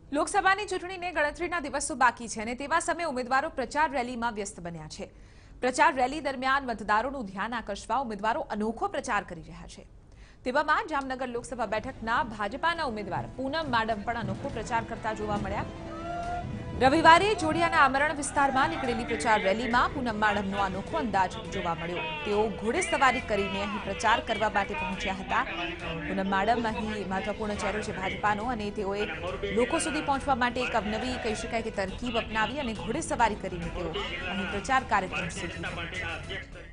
લોકસભાની ચૂંટણીને ગણતરીના દિવસો બાકી છે અને તેવા સમયે ઉમેદવારો પ્રચાર રેલીમાં વ્યસ્ત બન્યા છે। પ્રચાર રેલી દરમિયાન મતદારોનું ધ્યાન આકર્ષવા ઉમેદવારો અનોખો પ્રચાર કરી રહ્યા છે। તેવામાં જામનગર લોકસભા બેઠકના ભાજપાના ઉમેદવાર પૂનમ માડમ પણ અનોખો પ્રચાર કરતા જોવા મળ્યા। રવિવારે જોડિયાના આમરણ વિસ્તારમાં નીકળેલી પ્રચાર રેલીમાં પૂનમ માડમનો અનોખો અંદાજ જોવા મળ્યો। તેઓ ઘોડેસવારી કરીને અહીં પ્રચાર કરવા માટે પહોંચ્યા હતા। પૂનમ માડમ અહીં મહત્વપૂર્ણ ચહેરો છે ભાજપાનો અને તેઓએ લોકો સુધી પહોંચવા માટે એક અવનવી કહી શકાય કે તરકીબ અપનાવી અને ઘોડેસવારી કરીને તેઓ અહીં પ્રચાર કાર્યક્રમ સુધી